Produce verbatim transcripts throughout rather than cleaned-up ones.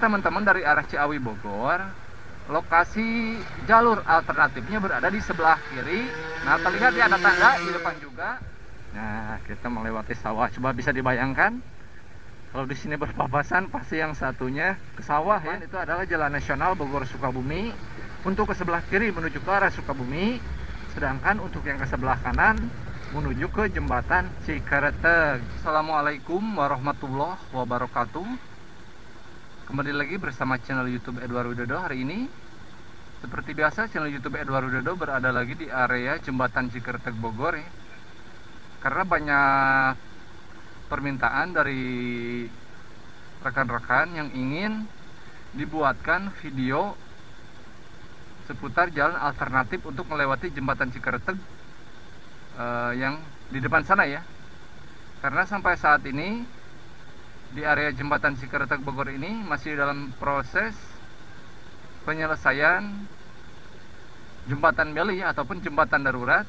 Teman-teman dari arah Ciawi Bogor, lokasi jalur alternatifnya berada di sebelah kiri. Nah, terlihat ya ada tanda di depan juga. Nah, kita melewati sawah. Coba bisa dibayangkan, kalau di sini berpapasan, pasti yang satunya ke sawah ya. Itu adalah Jalan Nasional Bogor Sukabumi. Untuk ke sebelah kiri menuju ke arah Sukabumi, sedangkan untuk yang ke sebelah kanan menuju ke jembatan Cikareteg. Assalamualaikum warahmatullahi wabarakatuh. Kembali lagi bersama channel YouTube Edward Widodo. Hari ini seperti biasa channel YouTube Edward Widodo berada lagi di area jembatan Cikareteg Bogor ya. Karena banyak permintaan dari rekan-rekan yang ingin dibuatkan video seputar jalan alternatif untuk melewati jembatan Cikareteg eh, yang di depan sana ya. Karena sampai saat ini di area jembatan Cikareteg Bogor ini masih dalam proses penyelesaian jembatan beli ataupun jembatan darurat.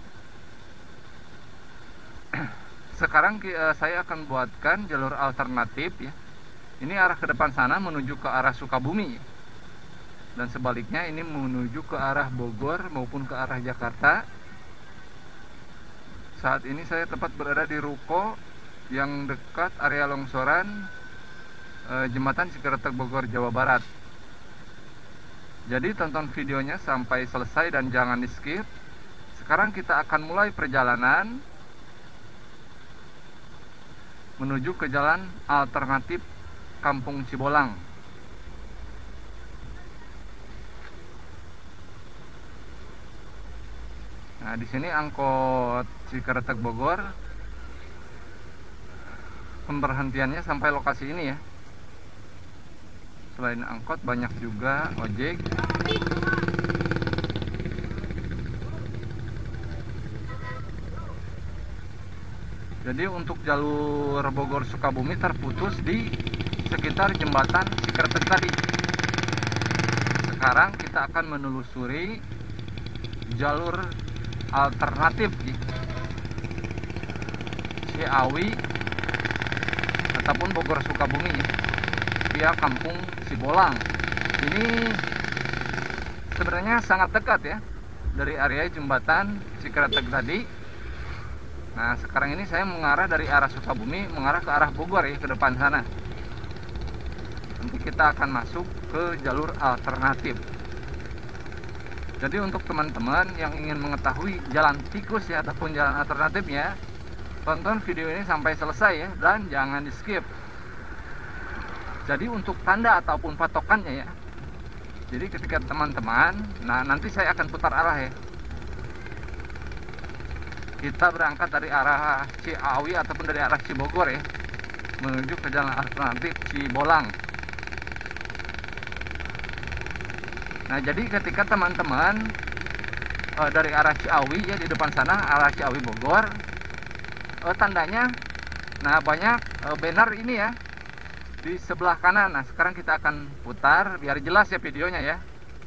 Sekarang eh, saya akan buatkan jalur alternatif ya. Ini arah ke depan sana menuju ke arah Sukabumi ya. Dan sebaliknya ini menuju ke arah Bogor maupun ke arah Jakarta. Saat ini saya tepat berada di ruko yang dekat area longsoran eh, jembatan Cikareteg Bogor, Jawa Barat. Jadi tonton videonya sampai selesai dan jangan di skip. Sekarang kita akan mulai perjalanan menuju ke jalan alternatif Kampung Cibolang. Nah, di sini angkot Cikareteg Bogor pemberhentiannya sampai lokasi ini ya. Selain angkot banyak juga ojek. Jadi untuk jalur Bogor Sukabumi terputus di sekitar jembatan Cikareteg tadi. Sekarang kita akan menelusuri jalur alternatif di Ciawi ataupun Bogor Sukabumi via Kampung Cibolang. Ini sebenarnya sangat dekat ya dari area jembatan Cikareteg tadi. Nah, sekarang ini saya mengarah dari arah Sukabumi mengarah ke arah Bogor ya, ke depan sana. Nanti kita akan masuk ke jalur alternatif. Jadi untuk teman-teman yang ingin mengetahui jalan tikus ya ataupun jalan alternatifnya, tonton video ini sampai selesai ya, dan jangan di skip. Jadi untuk tanda ataupun patokannya ya, jadi ketika teman-teman, nah nanti saya akan putar arah ya. Kita berangkat dari arah Ciawi ataupun dari arah Cibogor ya, menuju ke jalan alternatif Cibolang. Nah, jadi ketika teman-teman e, dari arah Ciawi ya, di depan sana arah Ciawi Bogor, e, tandanya nah banyak e, banner ini ya di sebelah kanan. Nah, sekarang kita akan putar biar jelas ya videonya ya.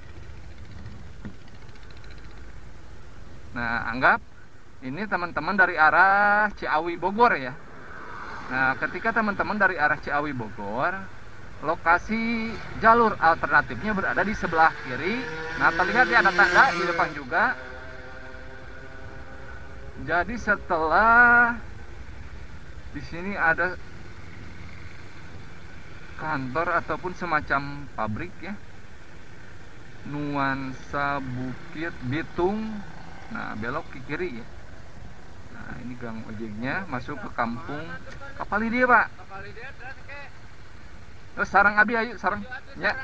Nah, anggap ini teman-teman dari arah Ciawi Bogor ya. Nah, ketika teman-teman dari arah Ciawi Bogor, lokasi jalur alternatifnya berada di sebelah kiri. Nah, terlihat ya ada tanda di depan juga. Jadi setelah di sini ada kantor ataupun semacam pabrik ya, Nuansa Bukit Bitung. Nah, belok ke kiri ya. Nah, ini gang ojeknya masuk ke kampung Kapali dia, Pak. Terus sarang abi ayo sarang ya.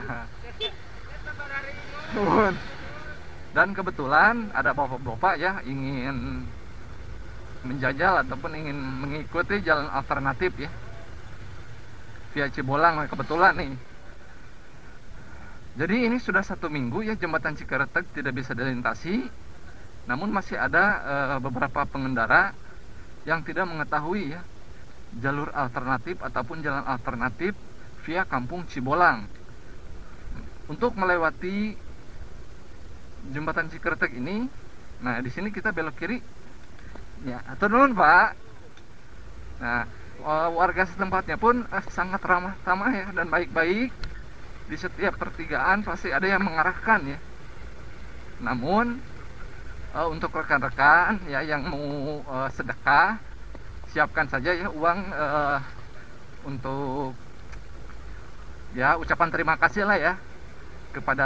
Dan kebetulan ada bapak-bapak ya ingin menjajal ataupun ingin mengikuti jalan alternatif ya via Cibolang kebetulan nih. Jadi ini sudah satu minggu ya jembatan Cikareteg tidak bisa dilintasi. Namun masih ada e, beberapa pengendara yang tidak mengetahui ya jalur alternatif ataupun jalan alternatif via Kampung Cibolang. Untuk melewati jembatan Cikareteg ini, nah di sini kita belok kiri. Ya, turun Pak. Nah, warga setempatnya pun eh, sangat ramah tamah ya dan baik-baik. di setiap pertigaan pasti ada yang mengarahkan ya. Namun uh, untuk rekan-rekan ya yang mau uh, sedekah, siapkan saja ya uang uh, untuk ya ucapan terima kasih lah ya kepada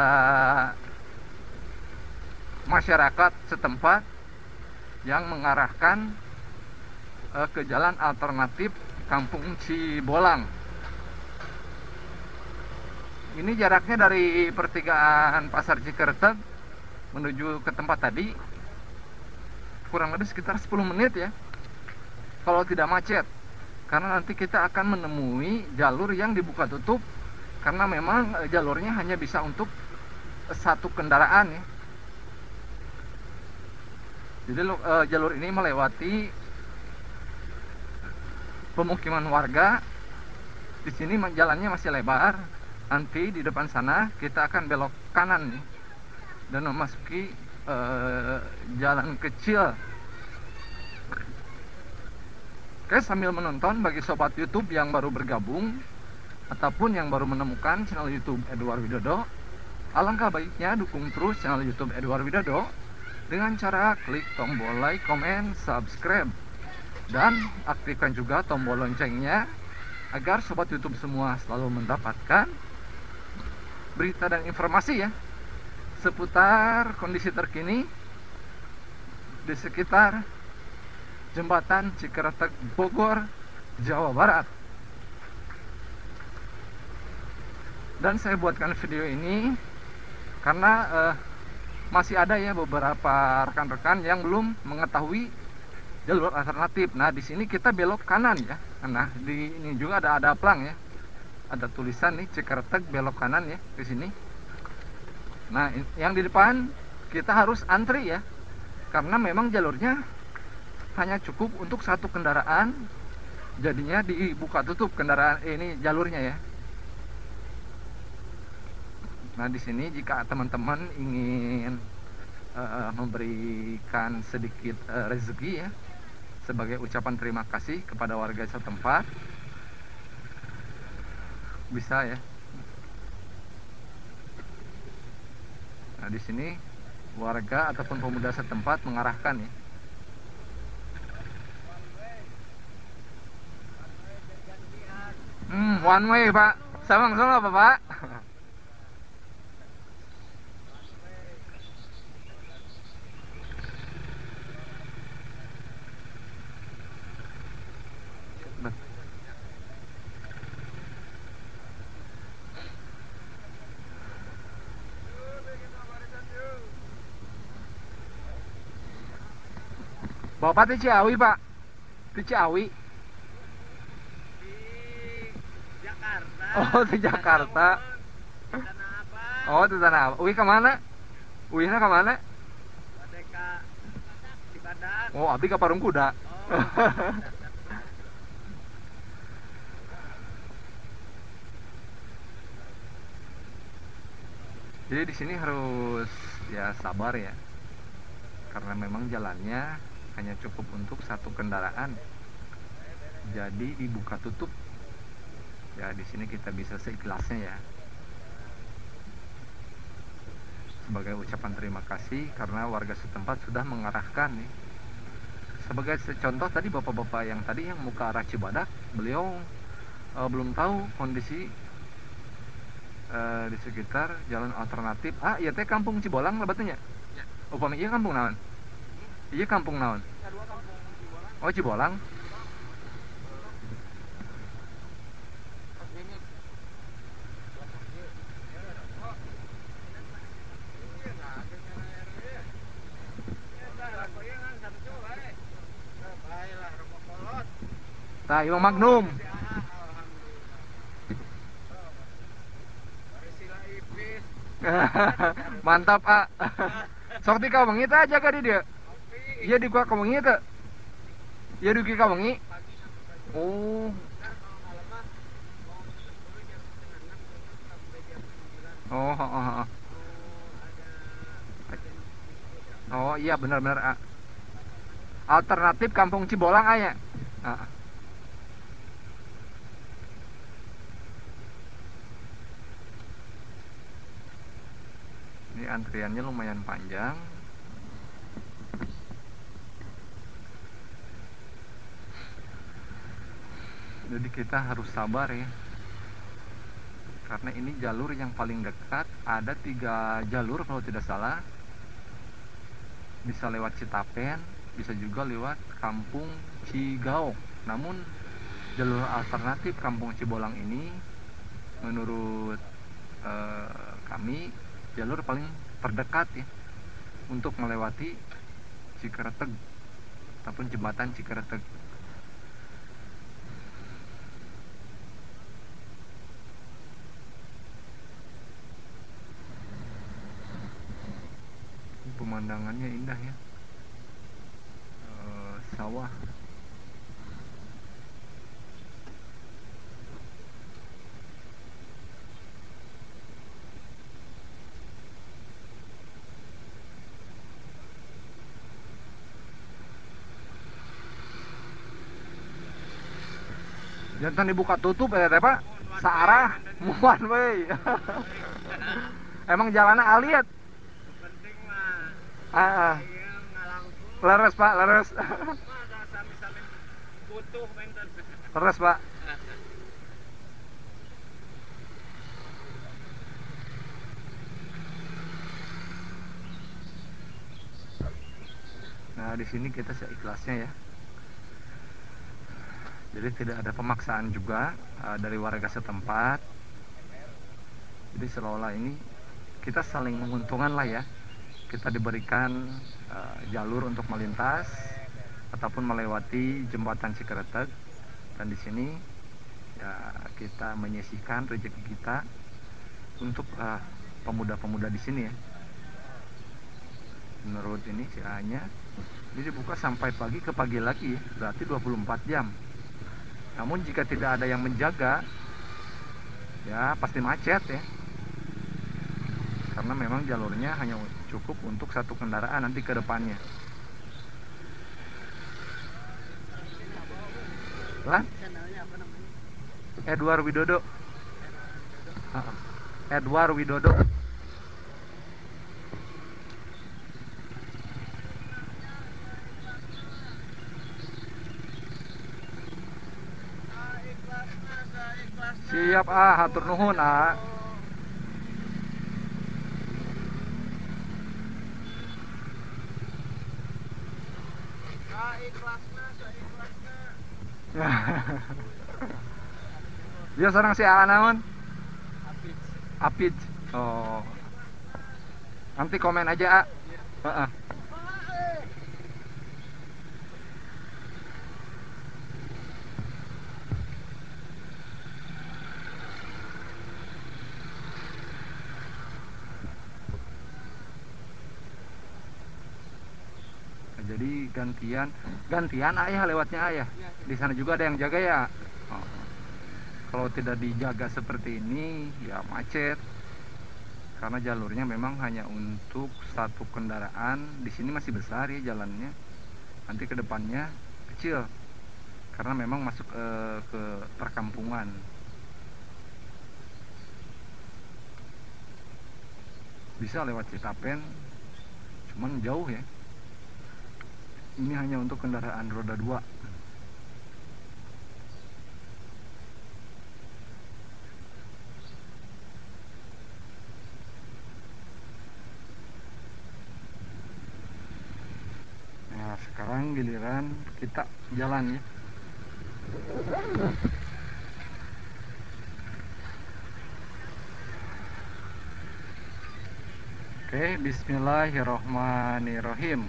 masyarakat setempat yang mengarahkan uh, ke jalan alternatif Kampung Cibolang. Ini jaraknya dari pertigaan Pasar Cikertek menuju ke tempat tadi kurang lebih sekitar sepuluh menit ya, kalau tidak macet. Karena nanti kita akan menemui jalur yang dibuka tutup, karena memang jalurnya hanya bisa untuk satu kendaraan ya. Jadi uh, jalur ini melewati pemukiman warga. Di sini jalannya masih lebar. Nanti di depan sana kita akan belok kanan nih, dan memasuki uh, jalan kecil. Oke, sambil menonton bagi sobat YouTube yang baru bergabung ataupun yang baru menemukan channel YouTube Edward Widodo, alangkah baiknya dukung terus channel YouTube Edward Widodo dengan cara klik tombol like, comment, subscribe, dan aktifkan juga tombol loncengnya agar sobat YouTube semua selalu mendapatkan berita dan informasi ya seputar kondisi terkini di sekitar Jembatan Cikertek Bogor, Jawa Barat. Dan saya buatkan video ini karena uh, masih ada ya beberapa rekan-rekan yang belum mengetahui jalur alternatif. Nah, di sini kita belok kanan ya. Nah, di ini juga ada ada plang ya. Ada tulisan nih Cikertek belok kanan ya ke sini. Nah, yang di depan kita harus antri ya. Karena memang jalurnya hanya cukup untuk satu kendaraan. Jadinya dibuka tutup kendaraan eh, ini jalurnya ya. Nah, di sini jika teman-teman ingin uh, memberikan sedikit uh, rezeki ya sebagai ucapan terima kasih kepada warga setempat, bisa ya. Nah, di sini warga ataupun pemuda setempat mengarahkan ya. Hmm, one way Pak. Sama langsung apa Pak? Bapak di Ciawi Pak? Di Ciawi? Di Jakarta. Oh, di Jakarta. Tanah Abang. Oh, di Tanah Abang. Uwi kemana? Uwinya kemana? Merdeka Cibadak. Oh, abdi ke Parung Kuda. Oh. Jadi di sini harus ya sabar ya, karena memang jalannya hanya cukup untuk satu kendaraan, jadi dibuka tutup. Ya di sini kita bisa seikhlasnya ya, sebagai ucapan terima kasih karena warga setempat sudah mengarahkan nih. Sebagai contoh tadi bapak-bapak yang tadi yang mau ke arah Cibadak, beliau uh, belum tahu kondisi uh, di sekitar jalan alternatif. Ah, iya teh Kampung Cibolang lah batunya. Ya. Upami iya kampung naon? Iya kampung naon? Oh, Cibolang. Nah, Imam Magnum. Mantap, A. Sok di kawangi teh aja ka di dia. Iya di gua kawangi teh. Iya di kawangi. Oh. Oh, oh, oh, oh. Oh, iya benar-benar, A. Alternatif Kampung Cibolang aya. Ah. Ini antriannya lumayan panjang. Jadi kita harus sabar ya, karena ini jalur yang paling dekat. Ada tiga jalur kalau tidak salah, bisa lewat Citapen, bisa juga lewat Kampung Cigaok. Namun jalur alternatif Kampung Cibolang ini menurut eh, kami jalur paling terdekat ya, untuk melewati Cikereteg ataupun jembatan Cikereteg. Pemandangannya indah ya, e, sawah. Jantan dibuka tutup ya teh Pak, searah muan wey. Emang jalannya aliat. Penting mah. Ah, Iya ngalangkung. leres Pak, leres. Masa sami-sami butuh benten. Leres Pak. Nah, di sini kita seikhlasnya ya. Jadi tidak ada pemaksaan juga uh, dari warga setempat. Jadi seolah-olah ini kita saling menguntungkan lah ya. Kita diberikan uh, jalur untuk melintas ataupun melewati jembatan Cikereteg, dan di sini ya kita menyisihkan rezeki kita untuk uh, pemuda-pemuda di sini ya. Menurut ini si A-nya, ini dibuka sampai pagi ke pagi lagi ya, berarti dua puluh empat jam. Namun jika tidak ada yang menjaga, ya pasti macet ya. Karena memang jalurnya hanya cukup untuk satu kendaraan nanti ke depannya. Lah? Edward Widodo. Edward Widodo. Siap ah, hatur nuhun ah. Saikhlasna, saikhlasna. Dia seorang si A naon? Apit. Apit. Oh. Nanti komen aja, A. Heeh. Jadi gantian, gantian ayah lewatnya ayah. Di sana juga ada yang jaga ya. Oh. Kalau tidak dijaga seperti ini, ya macet. Karena jalurnya memang hanya untuk satu kendaraan. Di sini masih besar ya jalannya. Nanti ke depannya kecil. Karena memang masuk eh, ke perkampungan. Bisa lewat Citapen, cuman jauh ya. Ini hanya untuk kendaraan roda dua. Nah, sekarang giliran kita jalan ya. Oke, bismillahirrohmanirrohim.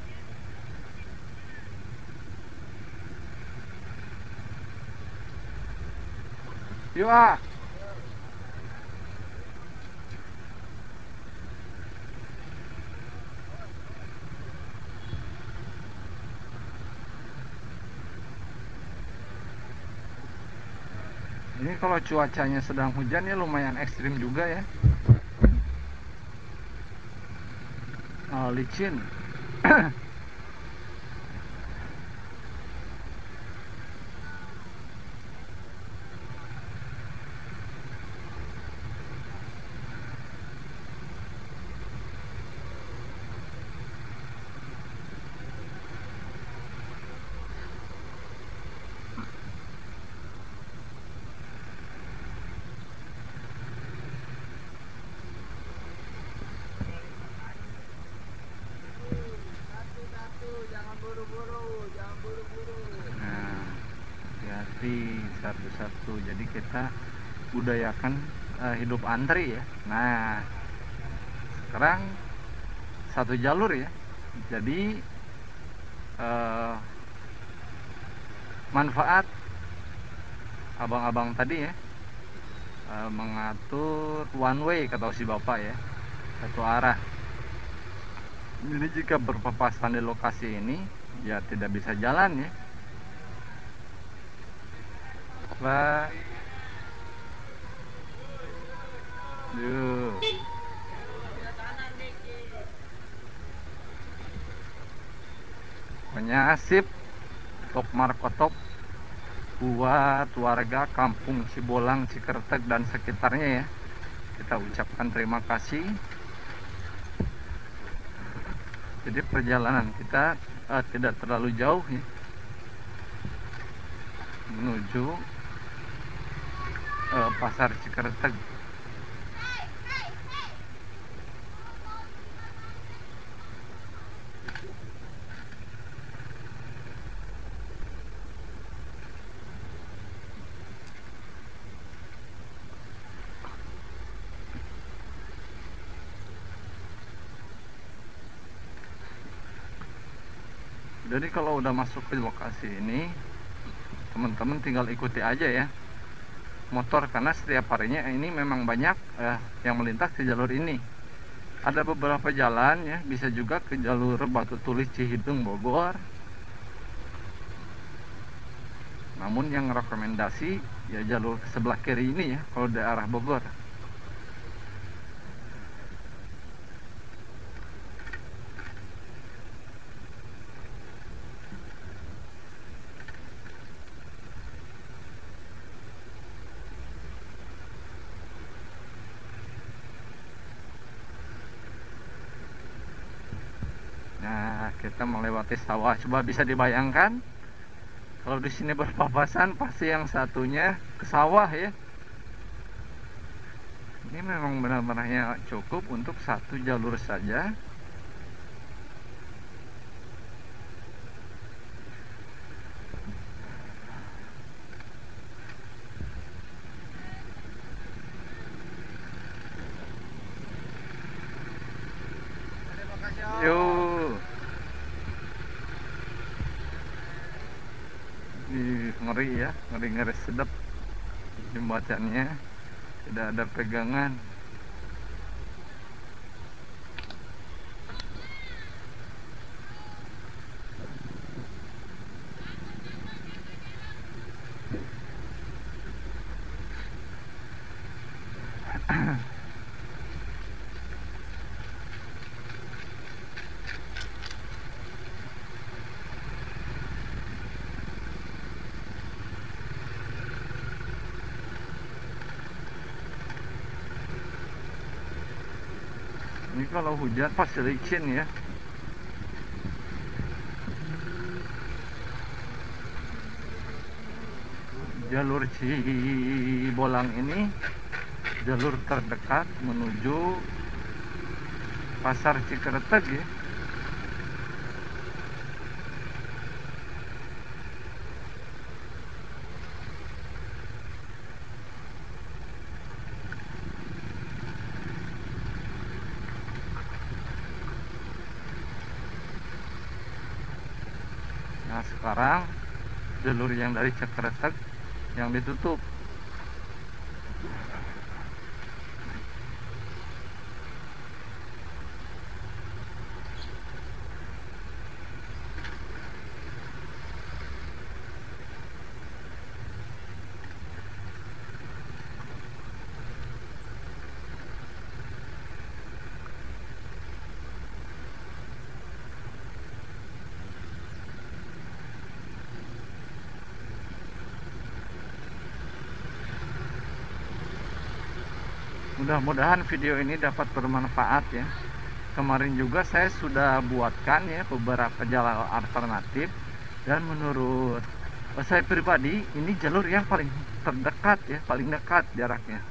Yuk ah. Ini kalau cuacanya sedang hujan ya lumayan ekstrim juga ya. Oh, licin. lewati satu-satu. Jadi kita budayakan uh, hidup antri ya. Nah, sekarang satu jalur ya. Jadi uh, manfaat abang-abang tadi ya, uh, mengatur one way kata si bapak ya, satu arah. Jadi jika berpapasan di lokasi ini ya tidak bisa jalan ya. Lah, Duh. Pokoknya sip, top markotop buat warga kampung Cibolang, Cikertek dan sekitarnya ya. Kita ucapkan terima kasih. Jadi perjalanan kita uh, tidak terlalu jauh ya, menuju uh, pasar Cikertek. Jadi kalau udah masuk ke lokasi ini, teman-teman tinggal ikuti aja ya motor, karena setiap harinya ini memang banyak eh, yang melintas di jalur ini. Ada beberapa jalan ya, bisa juga ke jalur Batu Tulis Cihidung Bogor. Namun yang rekomendasi ya jalur sebelah kiri ini ya, kalau dari arah Bogor. Nah, kita melewati sawah. Coba bisa dibayangkan kalau di sini berpapasan, pasti yang satunya ke sawah ya. Ini memang benar-benarnya cukup untuk satu jalur saja. Yuk. Ih, ngeri ya, ngeri-ngeri sedap jembatannya, tidak ada pegangan. Ini kalau hujan pasti licin ya. Jalur Cibolang ini jalur terdekat menuju pasar Cikertek ya. Nah, sekarang jalur yang dari Cikertek yang ditutup. Mudah-mudahan video ini dapat bermanfaat ya. Kemarin juga saya sudah buatkan ya beberapa jalan alternatif, dan menurut saya pribadi ini jalur yang paling terdekat ya, paling dekat jaraknya.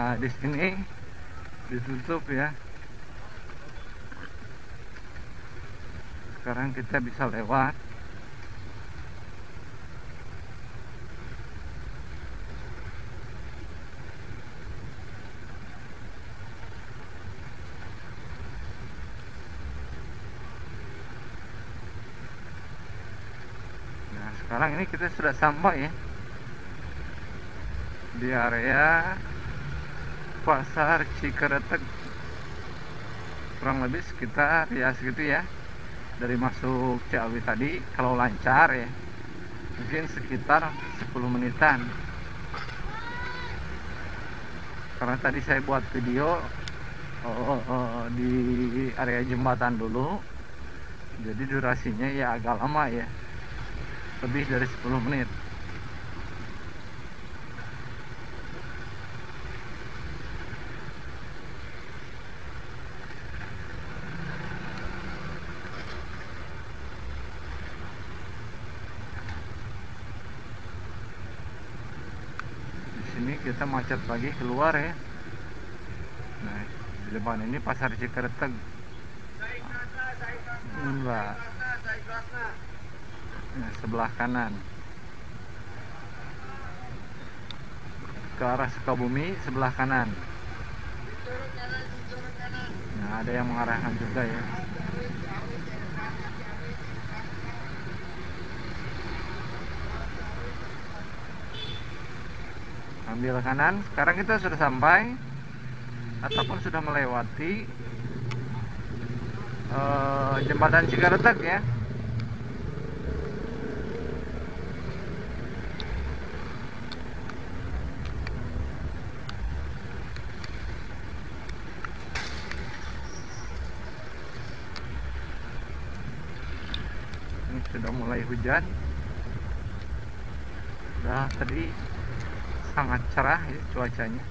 Nah, di sini ditutup ya. Sekarang kita bisa lewat. Nah, sekarang ini kita sudah sampai ya di area Pasar Cikereteg. Kurang lebih sekitar ya segitu ya, dari masuk Ciawi tadi kalau lancar ya mungkin sekitar sepuluh menitan, karena tadi saya buat video oh, oh, oh, di area jembatan dulu, jadi durasinya ya agak lama ya, lebih dari sepuluh menit. Ini kita macet lagi keluar ya. Nah, di depan ini Pasar Cikereteg. Enggak. Nah, sebelah kanan ke arah Sukabumi sebelah kanan. Nah, ada yang mengarahkan juga ya. Ambil kanan. Sekarang kita sudah sampai ataupun sudah melewati uh, jembatan Cikereteg ya. Ini sudah mulai hujan. Nah, tadi sangat cerah ya cuacanya.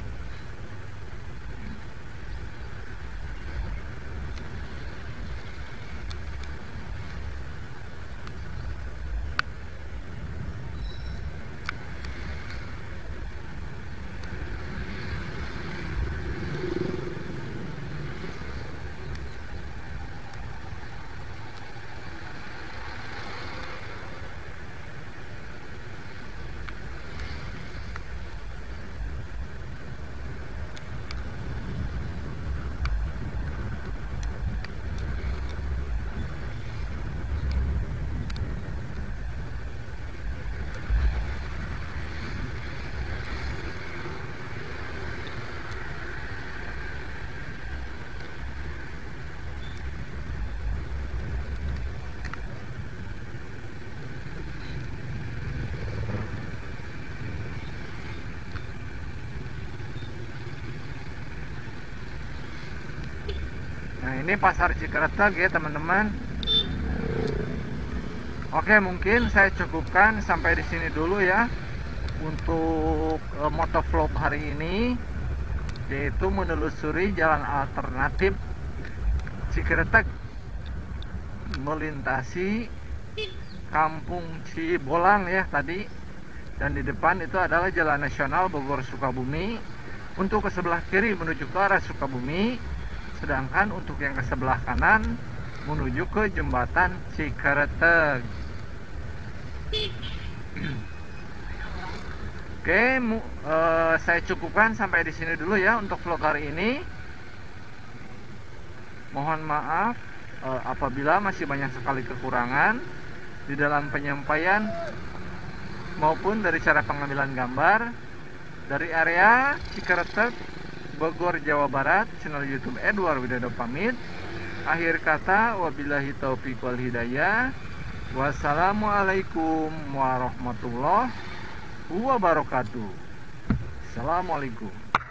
Nah, ini Pasar Cikereteg ya teman-teman. Oke, mungkin saya cukupkan sampai di sini dulu ya untuk uh, motovlog hari ini, yaitu menelusuri jalan alternatif Cikereteg melintasi Kampung Cibolang ya tadi, dan di depan itu adalah Jalan Nasional Bogor Sukabumi untuk ke sebelah kiri menuju ke arah Sukabumi, sedangkan untuk yang ke sebelah kanan menuju ke jembatan Cikereteg. Oke, mu, uh, saya cukupkan sampai di sini dulu ya untuk vlog hari ini. Mohon maaf uh, apabila masih banyak sekali kekurangan di dalam penyampaian maupun dari cara pengambilan gambar dari area Cikereteg, Bogor, Jawa Barat. Channel YouTube Edward Widodo pamit. Akhir kata, wabillahi taufiq wal hidayah. Wassalamualaikum warahmatullahi wabarakatuh. Assalamualaikum.